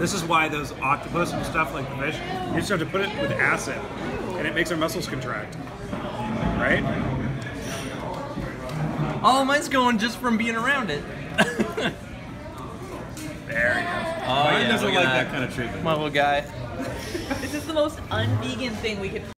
This is why those octopus and stuff like the fish, you just have to put it with acid, and it makes our muscles contract. Right? Oh, mine's going just from being around it. There you go. Oh, Mine yeah, doesn't look like at that kind of treatment. My little guy. This is the most un-vegan thing we could